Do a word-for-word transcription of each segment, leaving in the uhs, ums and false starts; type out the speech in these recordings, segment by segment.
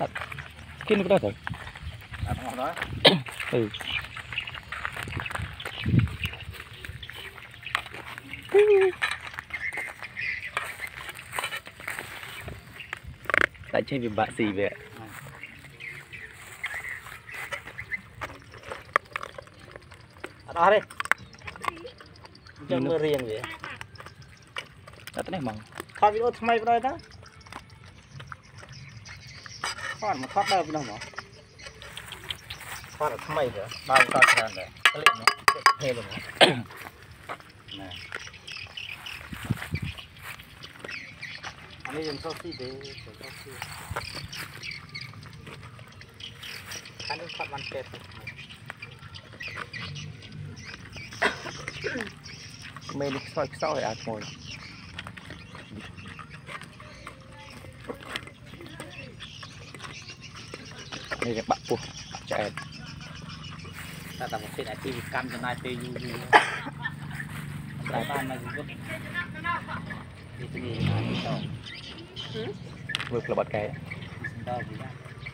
Cái nó có thôi. À, không đó. Ừ. Tại chơi vì bạn xì về. Đó đi. Chân mưa riêng vậy. Đó này mỏng. Thoát video thay vào đây đó. Thoát mà thoát đâu đâu mà. Thoát là thay rồi. Bao thoát ra rồi. Cái liền nó thế luôn. Nè. Anh ấy dùng sauce để để sauce. Anh ấy thoát văn kẹp. Mình soi soi à thôi. Đây là bạn buộc chạy. Ta tao một cái này thì cam cho nai tê du du. Lại ban này cũng đi cái gì mà đi đâu. Vượt là bật cái. Đâu gì đó.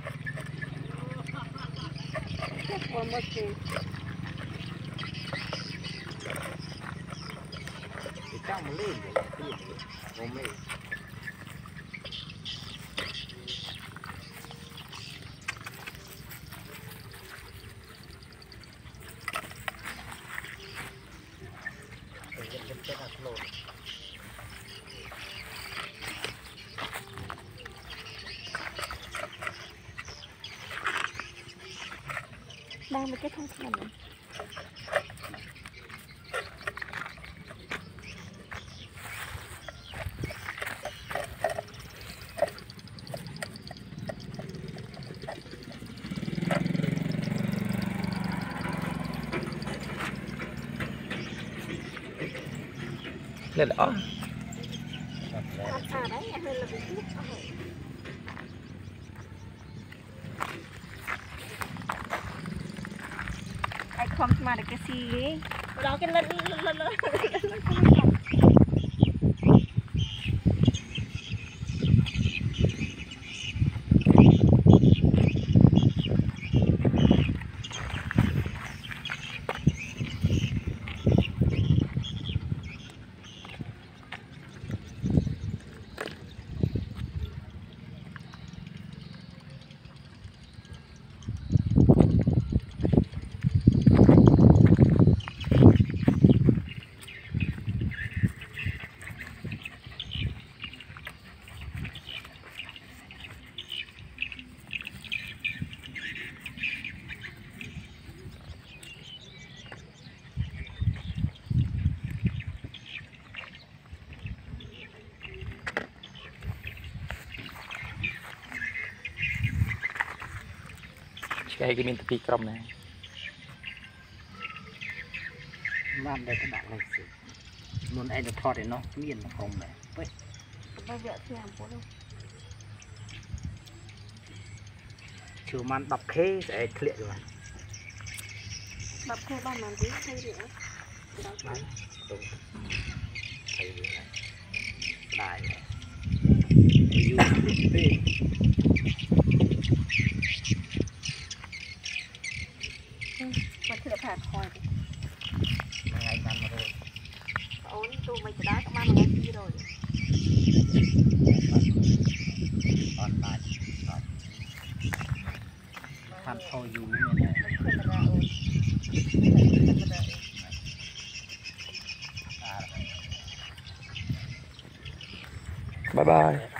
Thì chắc mà lên để cái gì ôm lên. Đang một cái thông tin này. Lên đó. À đấy, hơi là bị tiếc. Ai không mà được cái gì đó cái lần lần lần lần Cái cái mình tập đi cầm này. Làm đây cái bạn này sự. Luôn ai được thoát để nó miền nó không này. Vậy. bây giờ thì làm đâu Chiều man đọc khế sẽ thiện rồi. đập theo bàn làm tí hay nữa đó Đấy. Đúng. Thấy rồi này. Đại này. Yêu thích đi. mà thưa phạt hỏi Ngày năm rồi. ổn tôi mày chỉ đá các bạn ngày gì rồi Còn lại. Tham thôi dù như này. Bye bye.